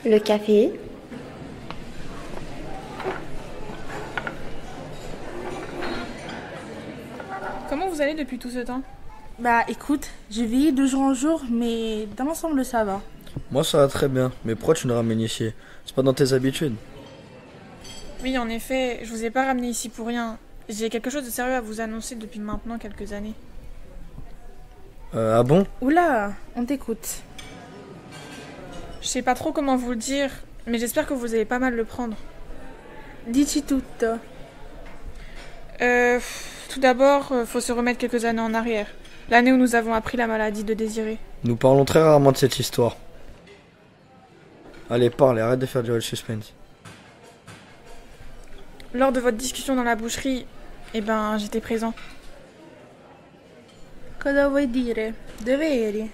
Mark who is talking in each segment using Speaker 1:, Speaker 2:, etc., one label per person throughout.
Speaker 1: Le café.
Speaker 2: Comment vous allez depuis tout ce temps?
Speaker 3: Bah écoute, j'ai veillé de jour en jour, mais dans l'ensemble ça va.
Speaker 4: Moi ça va très bien, mais pourquoi tu nous ramènes ici? C'est pas dans tes habitudes.
Speaker 2: Oui, en effet, je vous ai pas ramené ici pour rien. J'ai quelque chose de sérieux à vous annoncer depuis maintenant quelques années.
Speaker 4: Ah bon?
Speaker 3: Oula, on t'écoute.
Speaker 2: Je sais pas trop comment vous le dire, mais j'espère que vous allez pas mal le prendre.
Speaker 3: Dici tutto.
Speaker 2: Tout d'abord, faut se remettre quelques années en arrière. L'année où nous avons appris la maladie de Désiré.
Speaker 4: Nous parlons très rarement de cette histoire. Allez, parle et arrête de faire durer le suspense.
Speaker 2: Lors de votre discussion dans la boucherie, j'étais présent.
Speaker 3: Cosa vuoi dire? Dove eri?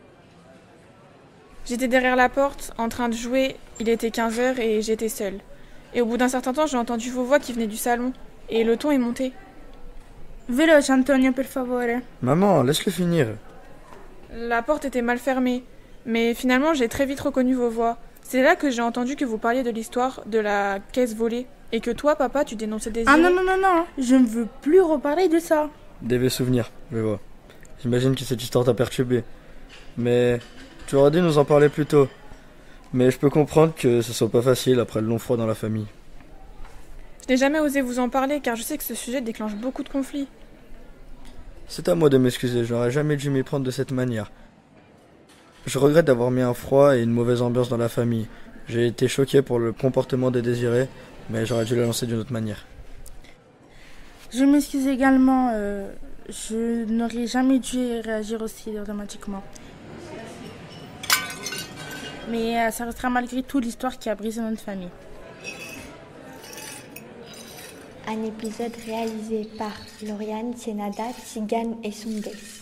Speaker 2: J'étais derrière la porte, en train de jouer, il était 15h et j'étais seule. Et au bout d'un certain temps, j'ai entendu vos voix qui venaient du salon, et le ton est monté.
Speaker 3: Veloce Antonio, per favore.
Speaker 4: Maman, laisse-le finir.
Speaker 2: La porte était mal fermée, mais finalement j'ai très vite reconnu vos voix. C'est là que j'ai entendu que vous parliez de l'histoire de la caisse volée, et que toi, papa, tu dénonçais Désiré.
Speaker 3: Ah non, je ne veux plus reparler de ça.
Speaker 4: Des souvenirs, je vois. J'imagine que cette histoire t'a perturbé. Mais tu aurais dû nous en parler plus tôt. Mais je peux comprendre que ce soit pas facile après le long froid dans la famille.
Speaker 2: Je n'ai jamais osé vous en parler car je sais que ce sujet déclenche beaucoup de conflits.
Speaker 4: C'est à moi de m'excuser, j'aurais jamais dû m'y prendre de cette manière. Je regrette d'avoir mis un froid et une mauvaise ambiance dans la famille. J'ai été choqué pour le comportement de Désiré, mais j'aurais dû le lancer d'une autre manière.
Speaker 3: Je m'excuse également, je n'aurais jamais dû réagir aussi dramatiquement. Mais ça restera malgré tout l'histoire qui a brisé notre famille.
Speaker 1: Un épisode réalisé par Lauriane, Senada, Tzigane et Sondes.